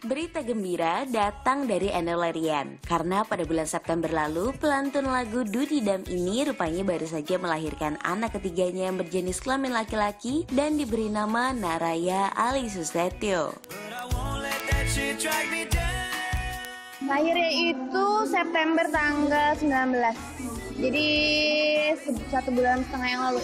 Berita gembira datang dari Enno Lerian karena pada bulan September lalu pelantun lagu Duty Dam ini rupanya baru saja melahirkan anak ketiganya yang berjenis kelamin laki-laki dan diberi nama Naraya Ali Susetio. Lahirnya itu September tanggal 19, jadi 1,5 bulan yang lalu.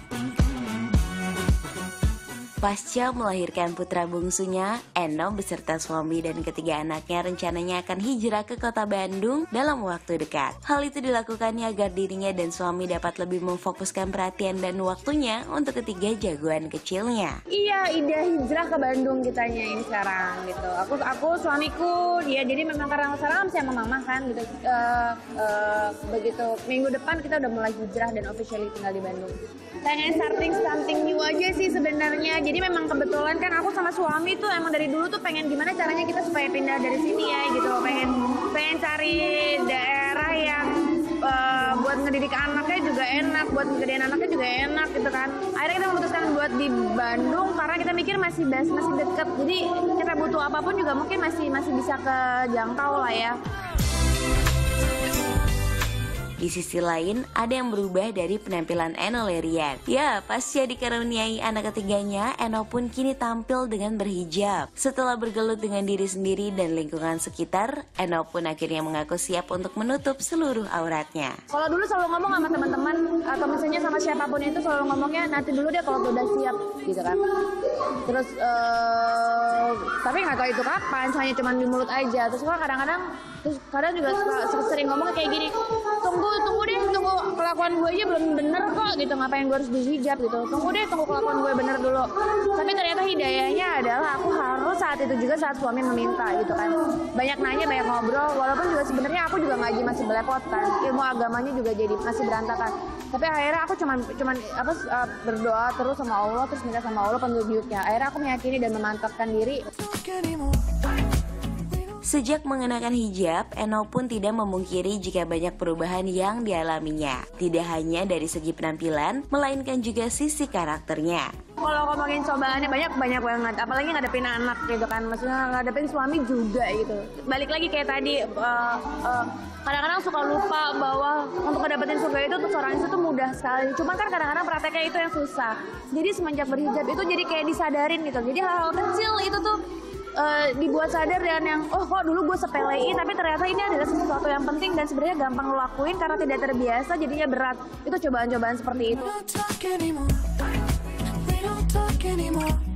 Pasca melahirkan putra bungsunya, Enno beserta suami dan ketiga anaknya rencananya akan hijrah ke kota Bandung dalam waktu dekat. Hal itu dilakukannya agar dirinya dan suami dapat lebih memfokuskan perhatian dan waktunya untuk ketiga jagoan kecilnya. Iya, ide hijrah ke Bandung kitanya ini sekarang gitu. Aku suamiku, ya jadi memang karena sekarang masih sama mama kan gitu. Begitu minggu depan kita udah mulai hijrah dan officially tinggal di Bandung. Pengen starting something new aja sih sebenarnya. Jadi memang kebetulan kan aku sama suami tuh emang dari dulu tuh pengen gimana caranya kita supaya pindah dari sini ya gitu. Pengen cari daerah yang buat ngedidik anaknya juga enak, buat ngegedein anaknya juga enak gitu kan. Akhirnya kita memutuskan buat di Bandung karena kita mikir masih deket. Jadi kita butuh apapun juga mungkin masih bisa kejangkau lah ya. Di sisi lain, ada yang berubah dari penampilan Enno Lerian. Ya, pasca dikaruniai anak ketiganya, Enno pun kini tampil dengan berhijab. Setelah bergelut dengan diri sendiri dan lingkungan sekitar, Enno pun akhirnya mengaku siap untuk menutup seluruh auratnya. Kalau dulu selalu ngomong sama teman-teman atau misalnya sama siapapun itu selalu ngomongnya nanti dulu deh kalau udah siap gitu kan. Terus tapi nggak tahu itu kapan, hanya cuma di mulut aja. Terus kadang juga sering ngomong kayak gini, tunggu kelakuan gue aja belum bener kok gitu, ngapain gue harus berhijab gitu, tunggu kelakuan gue bener dulu. Tapi ternyata hidayahnya adalah aku harus saat itu juga saat suami meminta gitu kan, banyak nanya, banyak ngobrol, walaupun juga sebenarnya aku juga ngaji masih belepotan, ilmu agamanya juga jadi masih berantakan. Tapi akhirnya aku cuman berdoa terus sama Allah, terus minta sama Allah petunjuknya. Akhirnya aku meyakini dan memantapkan diri. Sejak mengenakan hijab, Enno pun tidak memungkiri jika banyak perubahan yang dialaminya. Tidak hanya dari segi penampilan, melainkan juga sisi karakternya. Kalau ngomongin cobaannya banyak banget, apalagi ngadepin anak gitu kan, maksudnya ngadepin suami juga gitu. Balik lagi kayak tadi, kadang-kadang suka lupa bahwa untuk ngedapetin surga itu untuk seorang istri itu mudah sekali. Cuman kan kadang-kadang prakteknya itu yang susah. Jadi semenjak berhijab itu jadi kayak disadarin gitu. Jadi hal-hal kecil itu tuh dibuat sadar dan yang kok dulu gue sepelein tapi ternyata ini adalah sesuatu yang penting dan sebenarnya gampang lo lakuin karena tidak terbiasa jadinya berat. Itu cobaan-cobaan seperti itu.